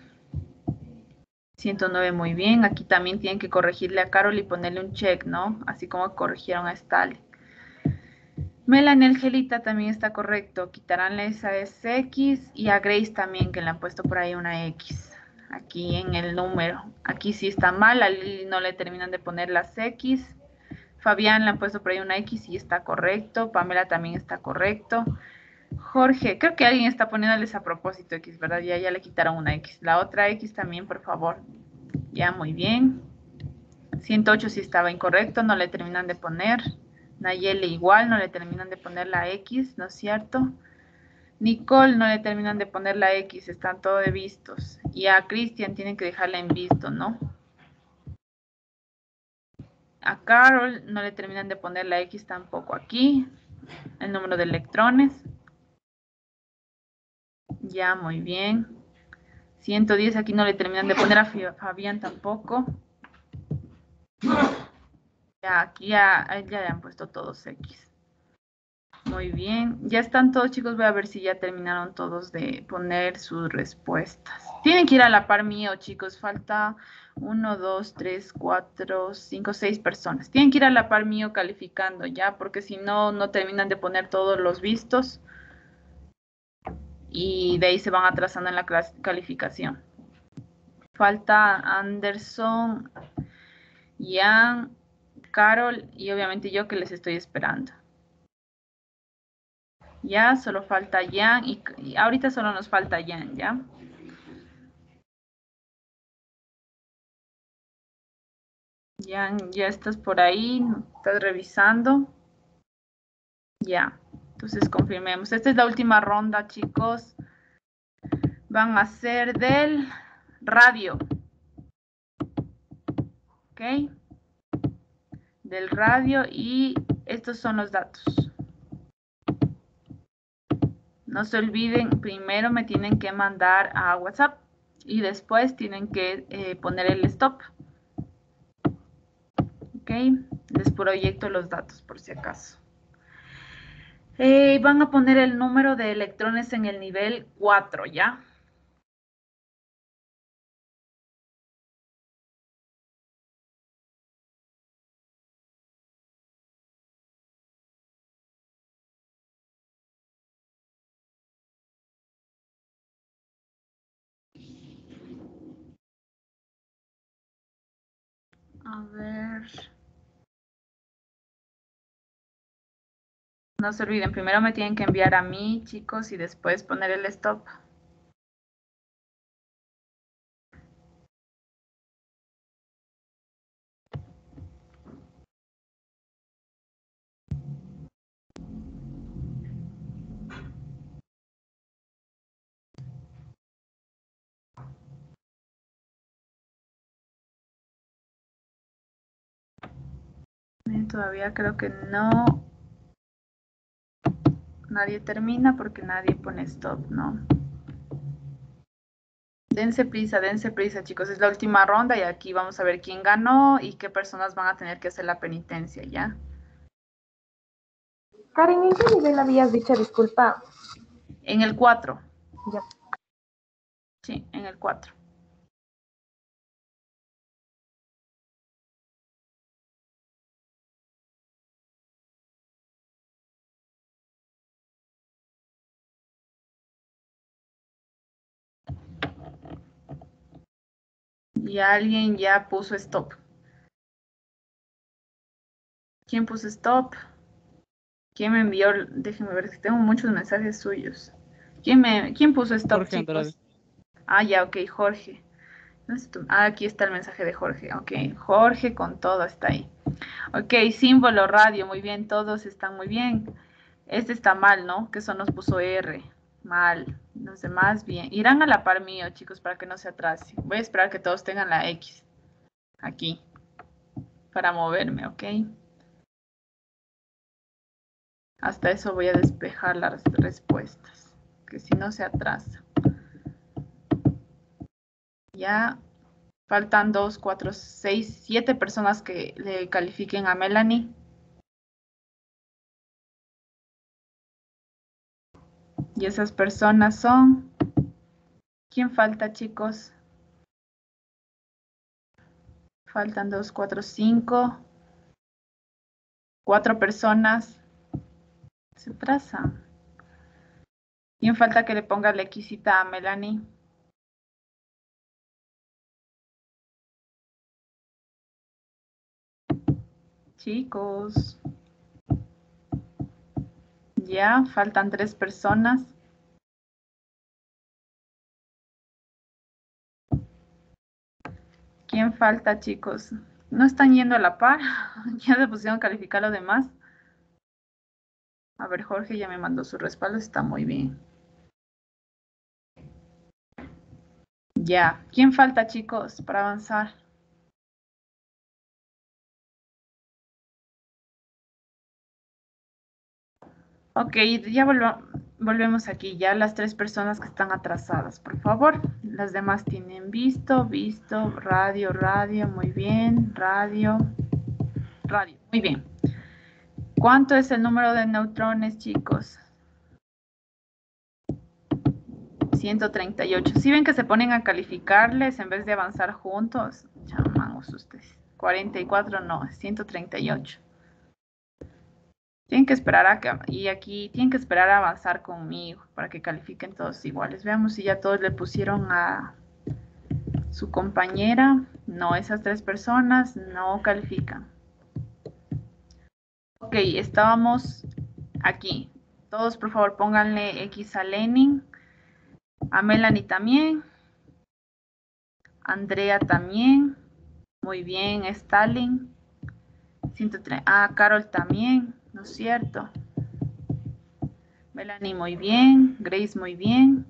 109 muy bien. Aquí también tienen que corregirle a Carol y ponerle un check, ¿no? Así como corrigieron a Stalin. Melanie Angelita también está correcto. Quitarán esa X y a Grace también, que le han puesto por ahí una X. Aquí en el número. Aquí sí está mal. A Lili no le terminan de poner las X. Fabián le han puesto por ahí una X y está correcto. Pamela también está correcto. Jorge, creo que alguien está poniéndoles a propósito X, ¿verdad? Ya le quitaron una X. La otra X también, por favor. Ya, muy bien. 108 sí estaba incorrecto, no le terminan de poner. Nayeli igual, no le terminan de poner la X, ¿no es cierto? Nicole no le terminan de poner la X, están todos de vistos. Y a Cristian tienen que dejarla en visto, ¿no? A Carol no le terminan de poner la X tampoco aquí. El número de electrones. Ya, muy bien. 110 aquí no le terminan de poner a Fabián tampoco. Ya, aquí ya le han puesto todos X. Muy bien. Ya están todos, chicos. Voy a ver si ya terminaron todos de poner sus respuestas. Tienen que ir a la par mío, chicos. Falta 1, 2, 3, 4, 5, 6 personas. Tienen que ir a la par mío calificando ya, porque si no, no terminan de poner todos los vistos. Y de ahí se van atrasando en la calificación. Falta Anderson, Ian, Carol y obviamente yo, que les estoy esperando. Ya, solo falta Ian y ahorita solo nos falta Ian, ¿ya? Ian, ya estás por ahí, estás revisando. Ya, entonces confirmemos. Esta es la última ronda, chicos. Van a ser del radio. ¿Ok? Del radio y estos son los datos. No se olviden, primero me tienen que mandar a WhatsApp y después tienen que poner el stop. Ok, les proyecto los datos por si acaso. Van a poner el número de electrones en el nivel 4, ¿ya? A ver. No se olviden, primero me tienen que enviar a mí, chicos, y después poner el stop. Todavía creo que no. Nadie termina porque nadie pone stop, ¿no? Dense prisa, chicos. Es la última ronda y aquí vamos a ver quién ganó y qué personas van a tener que hacer la penitencia, ¿ya? Karen, ¿en qué nivel habías dicho disculpa? En el 4. Ya. Sí, en el 4. Y alguien ya puso stop. ¿Quién puso stop? ¿Quién me envió? Déjenme ver, que tengo muchos mensajes suyos. ¿Quién puso stop, Jorge chicos? Andrade. Ah, ya, ok, Jorge. No sé ah, aquí está el mensaje de Jorge. Ok, Jorge con todo está ahí. Ok, símbolo, radio, muy bien, todos están muy bien. Este está mal, ¿no? Que eso nos puso R. Mal. Los demás bien. Irán a la par mío, chicos, para que no se atrase. Voy a esperar que todos tengan la X. Aquí. Para moverme, ¿ok? Hasta eso voy a despejar las respuestas. Que si no se atrasa. Ya. Faltan 2, 4, 6, 7 personas que le califiquen a Melanie. Y esas personas son... ¿Quién falta, chicos? Faltan 2, 4, 5. 4 personas. Se atrasa. ¿Quién falta que le ponga la Xita a Melanie? Chicos. Ya, faltan 3 personas. ¿Quién falta, chicos? ¿No están yendo a la par? ¿Ya se pusieron a calificar los demás? A ver, Jorge ya me mandó su respaldo, está muy bien. Ya. ¿Quién falta, chicos, para avanzar? Ok, ya volvemos aquí. Ya las 3 personas que están atrasadas, por favor. Las demás tienen visto, radio, muy bien, radio, muy bien. ¿Cuánto es el número de neutrones, chicos? 138. ¿Sí ven que se ponen a calificarles en vez de avanzar juntos? Chamamos ustedes. 44 no, 138. Tienen que esperar y aquí tienen que esperar a avanzar conmigo para que califiquen todos iguales. Veamos si ya todos le pusieron a su compañera. No, esas 3 personas no califican. Ok, estábamos aquí. Todos, por favor, pónganle X a Lenin. A Melanie también. Andrea también. Muy bien, Stalin. 103. Ah, Carol también, ¿no es cierto? Melanie muy bien. Grace muy bien.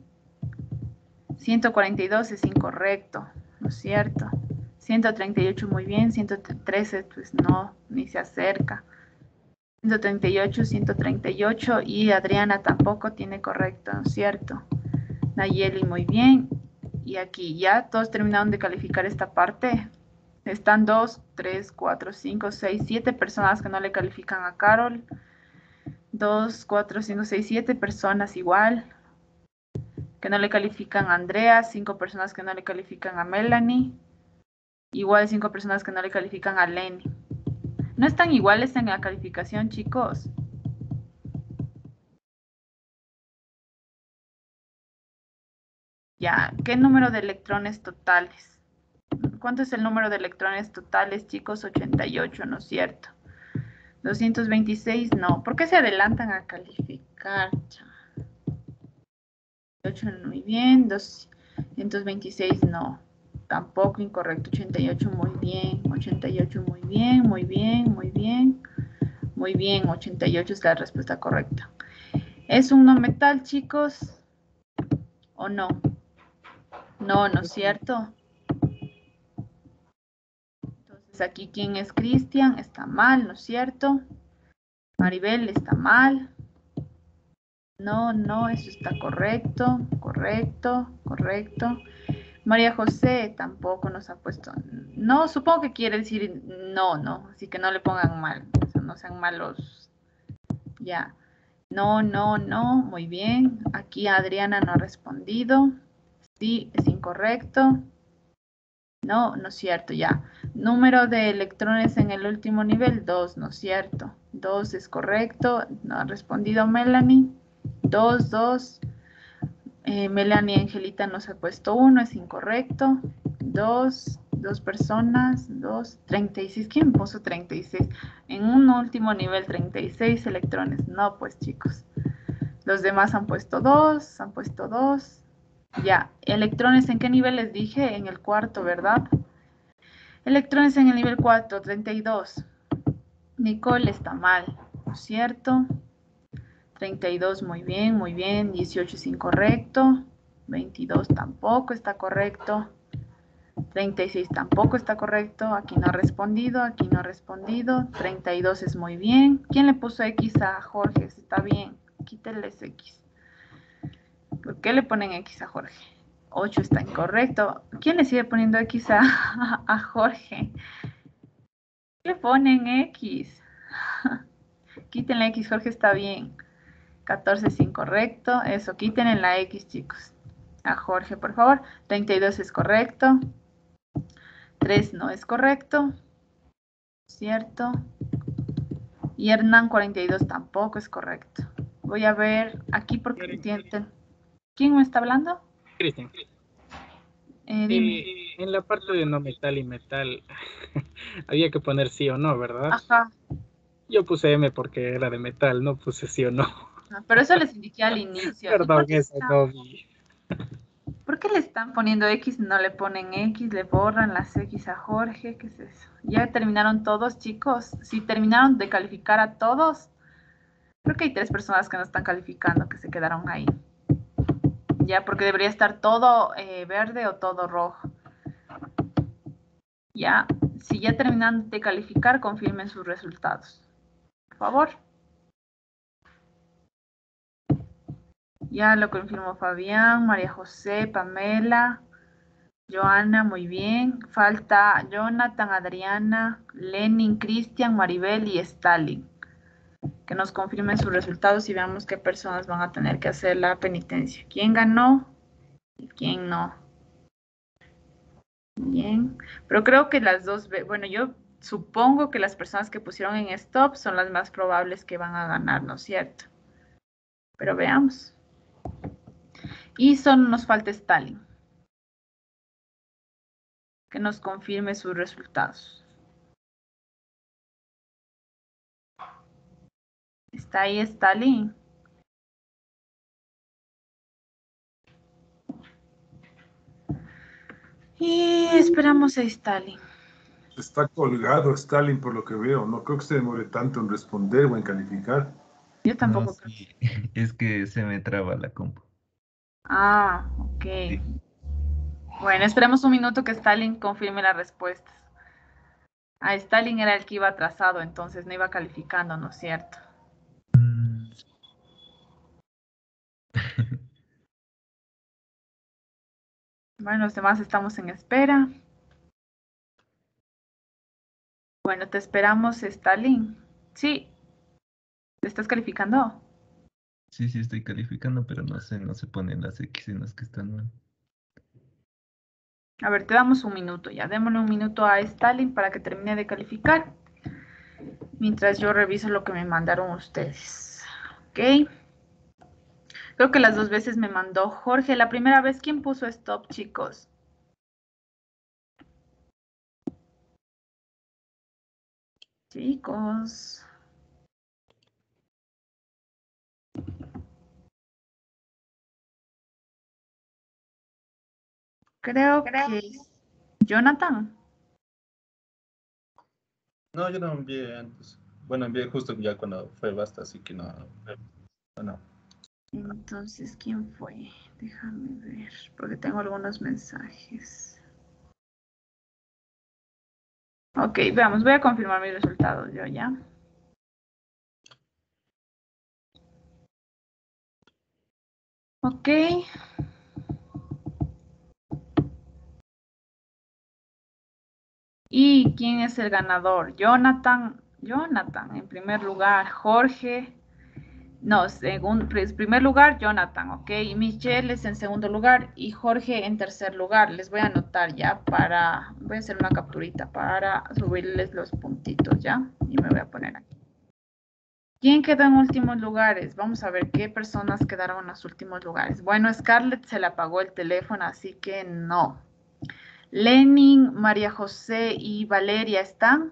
142 es incorrecto, ¿no es cierto? 138 muy bien. 113 pues no, ni se acerca. 138, 138 y Adriana tampoco tiene correcto, ¿no es cierto? Nayeli muy bien. Y aquí ya todos terminaron de calificar esta parte. Están 2, 3, 4, 5, 6, 7 personas que no le califican a Carol. 2, 4, 5, 6, 7 personas igual que no le califican a Andrea. 5 personas que no le califican a Melanie. Igual 5 personas que no le califican a Lenny. No están iguales en la calificación, chicos. Ya, ¿qué número de electrones totales? ¿Cuánto es el número de electrones totales, chicos? 88, ¿no es cierto? 226, no. ¿Por qué se adelantan a calificar? 8, muy bien. 226, no. Tampoco, incorrecto. 88, muy bien. 88, muy bien, muy bien, muy bien. Muy bien, 88 es la respuesta correcta. ¿Es un no metal, chicos? ¿O no? No, ¿no es cierto? Entonces aquí, ¿quién es Cristian? Está mal, ¿no es cierto? Maribel está mal. No, no, eso está correcto, correcto, correcto. María José tampoco nos ha puesto. No, supongo que quiere decir no, no. Así que no le pongan mal. O sea, no sean malos. Ya. No, no, no. Muy bien. Aquí Adriana no ha respondido. Sí, es incorrecto. No, no es cierto, ya. Número de electrones en el último nivel, 2, no es cierto. 2 es correcto. No ha respondido Melanie. 2, 2. Melanie Angelita nos ha puesto 1, es incorrecto. 2 personas, 2, 36. ¿Quién puso 36? En un último nivel, 36 electrones. No, pues chicos. Los demás han puesto 2, han puesto 2. Ya, electrones, ¿en qué nivel les dije? En el cuarto, ¿verdad? Electrones en el nivel 4, 32. Nicole está mal, ¿no es cierto? 32, muy bien, muy bien. 18 es incorrecto. 22 tampoco está correcto. 36 tampoco está correcto. Aquí no ha respondido, aquí no ha respondido. 32 es muy bien. ¿Quién le puso X a Jorge? Está bien, quíteles X. ¿Por qué le ponen X a Jorge? 8 está incorrecto. ¿Quién le sigue poniendo X a Jorge? ¿Qué le ponen X? Quítenle X, Jorge está bien. 14 es incorrecto. Eso, quítenle la X, chicos. A Jorge, por favor. 32 es correcto. 3 no es correcto. ¿Cierto? Y Hernán 42 tampoco es correcto. Voy a ver aquí porque entienden. ¿Quién me está hablando? Cristian. Dime. En la parte de no metal y metal, había que poner sí o no, ¿verdad? Ajá. Yo puse M porque era de metal, no puse sí o no. Pero eso les indiqué al inicio. Perdón, eso no vi. ¿Por qué le están poniendo X? No le ponen X, le borran las X a Jorge. ¿Qué es eso? ¿Ya terminaron todos, chicos? Si terminaron de calificar a todos, creo que hay 3 personas que no están calificando, que se quedaron ahí. Ya, porque debería estar todo verde o todo rojo. Ya, si ya terminan de calificar, confirmen sus resultados. Por favor. Ya lo confirmó Fabián, María José, Pamela, Joana, muy bien. Falta Jonathan, Adriana, Lenin, Cristian, Maribel y Stalin. Que nos confirmen sus resultados y veamos qué personas van a tener que hacer la penitencia. ¿Quién ganó y quién no? Bien, pero creo que las dos, bueno, yo supongo que las personas que pusieron en stop son las más probables que van a ganar, ¿no es cierto? Pero veamos. Y solo nos falta Stalin. Que nos confirme sus resultados. ¿Está ahí Stalin? Y esperamos a Stalin. Está colgado Stalin por lo que veo. No creo que se demore tanto en responder o en calificar. Yo tampoco No, creo. sí, es que se me traba la compu. Ah, ok. Sí. Bueno, esperemos un minuto que Stalin confirme las respuestas. Ah, Stalin era el que iba atrasado, entonces no iba calificando, ¿no es cierto? Bueno, los demás estamos en espera. Bueno, te esperamos, Stalin. Sí. ¿Te estás calificando? Sí, sí estoy calificando, pero no sé, no se ponen las X en las que están mal. A ver, te damos un minuto ya. Démosle un minuto a Stalin para que termine de calificar. Mientras yo reviso lo que me mandaron ustedes. ¿Ok? Creo que las 2 veces me mandó Jorge. La primera vez, ¿quién puso stop, chicos? Chicos. Creo que Jonathan. No, yo no envié antes. Bueno, envié justo ya cuando fue basta, así que no. No. Entonces, ¿quién fue? Déjame ver, porque tengo algunos mensajes. Ok, veamos, voy a confirmar mis resultados yo ya. Ok. ¿Y quién es el ganador? Jonathan, en primer lugar, Jorge, no, primer lugar, Jonathan, ok, Michelle es en segundo lugar y Jorge en tercer lugar. Les voy a anotar ya voy a hacer una capturita para subirles los puntitos ya, y me voy a poner aquí. ¿Quién quedó en últimos lugares? Vamos a ver qué personas quedaron en los últimos lugares. Bueno, Scarlett se le apagó el teléfono, así que no. Lenin, María José y Valeria, ¿están?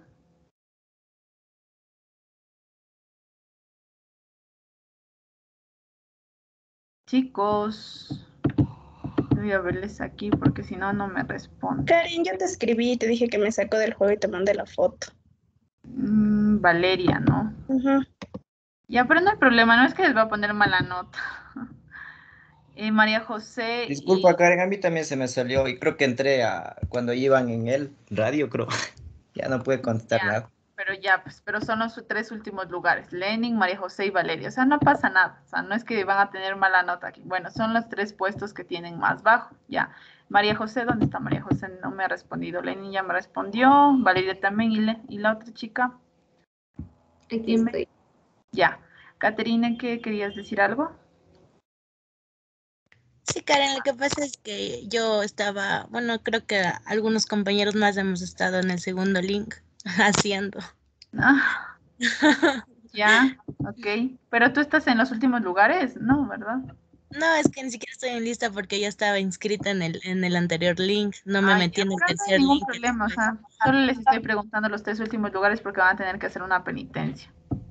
Chicos, voy a verles aquí porque si no, no me responden. Karen, yo te escribí y te dije que me sacó del juego y te mandé la foto. Valeria, ¿no? Ya, pero no hay problema, no es que les voy a poner mala nota. María José. Disculpa, Karen, a mí también se me salió y creo que entré cuando iban en el radio, creo. Ya no pude contestar nada. Pero ya, pues, pero son los tres últimos lugares, Lenin, María José y Valeria. O sea, no pasa nada. O sea, no es que van a tener mala nota aquí. Bueno, son los tres puestos que tienen más bajo, ya. María José, ¿dónde está María José? No me ha respondido. Lenin ya me respondió. Valeria también. ¿Y la otra chica? Aquí estoy. Ya. Caterina, ¿qué querías decir algo? Sí, Karen, lo que pasa es que yo estaba, bueno, creo que algunos compañeros más hemos estado en el segundo link haciendo. Ah, ya, ok. Pero tú estás en los últimos lugares, ¿no? ¿Verdad? No, es que ni siquiera estoy en lista porque ya estaba inscrita en el anterior link, no me metí en el tercer link. No hay ningún link. problema, o sea, solo les estoy preguntando los tres últimos lugares porque van a tener que hacer una penitencia.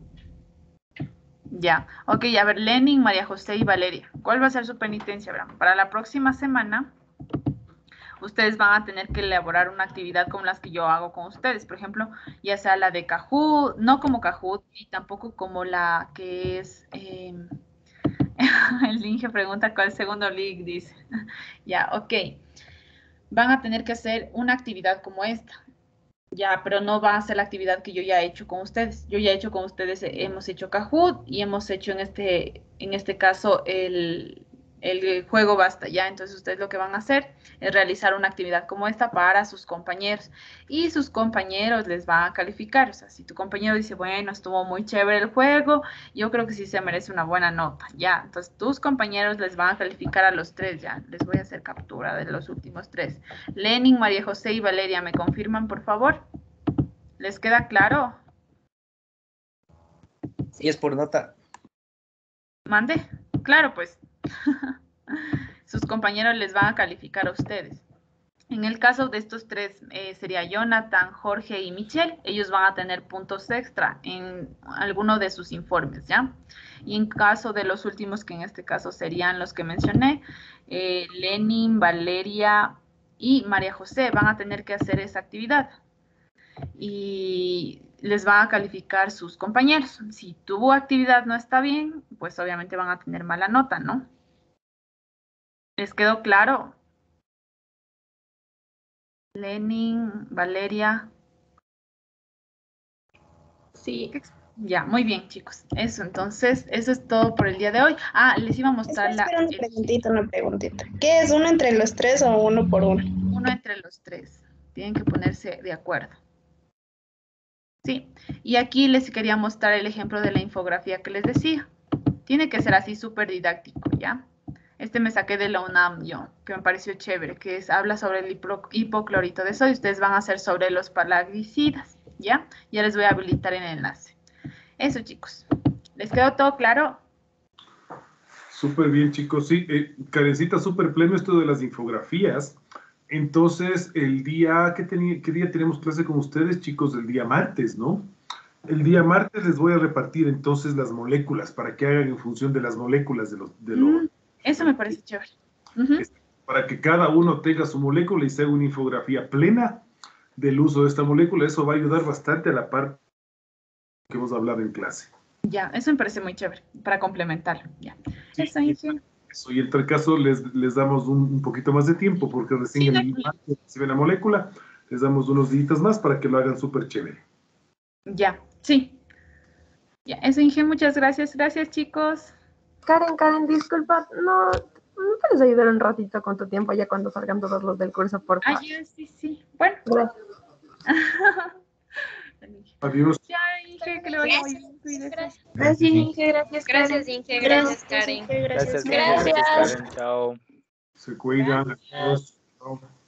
Ya, ok, a ver, Lenin, María José y Valeria. ¿Cuál va a ser su penitencia, Abraham? Para la próxima semana, ustedes van a tener que elaborar una actividad como las que yo hago con ustedes. Por ejemplo, ya sea la de Kahoot, no como Kahoot, y tampoco como la que es... el Inge pregunta cuál segundo link, dice. Ya, ok. Van a tener que hacer una actividad como esta. Ya, pero no va a ser la actividad que yo ya he hecho con ustedes. Yo ya he hecho con ustedes, hemos hecho Kahoot y hemos hecho en este caso el juego basta, ¿ya? Entonces ustedes lo que van a hacer es realizar una actividad como esta para sus compañeros y sus compañeros les van a calificar. O sea, si tu compañero dice, bueno, estuvo muy chévere el juego, yo creo que sí se merece una buena nota, ¿ya? Entonces tus compañeros les van a calificar a los tres, ¿ya? Les voy a hacer captura de los últimos tres. Lenin, María José y Valeria, ¿me confirman, por favor? ¿Les queda claro? Sí, es por nota. ¿Mande? Claro, pues. Sus compañeros les van a calificar a ustedes. En el caso de estos tres, sería Jonathan, Jorge y Michelle. Ellos van a tener puntos extra en alguno de sus informes, ¿ya? Y en caso de los últimos, que en este caso serían los que mencioné, Lenin, Valeria y María José van a tener que hacer esa actividad. Y les van a calificar sus compañeros. Si tu actividad no está bien, pues obviamente van a tener mala nota, ¿no? ¿Les quedó claro? Lenin, Valeria. Sí. Ya, muy bien, chicos. Eso, entonces, eso es todo por el día de hoy. Ah, les iba a mostrar espera, una preguntita. ¿Qué es, uno entre los tres o uno por uno? Uno entre los tres. Tienen que ponerse de acuerdo. Sí, y aquí les quería mostrar el ejemplo de la infografía que les decía. Tiene que ser así súper didáctico, ¿ya? Este me saqué de la UNAM yo, que me pareció chévere, que habla sobre el hipoclorito de sodio. Ustedes van a hacer sobre los plaguicidas, ¿ya? Ya les voy a habilitar el enlace. Eso, chicos. ¿Les quedó todo claro? Súper bien, chicos. Sí, Karencita, súper pleno esto de las infografías. Entonces, el día, ¿qué día tenemos clase con ustedes, chicos? El día martes, ¿no? El día martes les voy a repartir entonces las moléculas para que hagan en función de las moléculas de los eso me parece chévere. Para que cada uno tenga su molécula y se haga una infografía plena del uso de esta molécula. Eso va a ayudar bastante a la parte que vamos a hablar en clase. Ya, eso me parece muy chévere, para complementarlo. Ya. Sí, y en tal caso les damos un poquito más de tiempo, porque recién reciben la molécula, les damos unos días más para que lo hagan súper chévere. Ya, sí. Ya, eso, Inge, muchas gracias. Gracias, chicos. Karen, disculpa, ¿no puedes ayudar un ratito con tu tiempo ya cuando salgan todos los del curso, por favor? Sí. Bueno. Gracias. Adiós. Ya, Inge, que le vaya muy bien. Cuídese. Gracias, Inge. Gracias, Karen. Gracias, Inge. Gracias, Karen. Gracias, Gracias, Karen. Chao. Se cuidan. Adiós. Chao.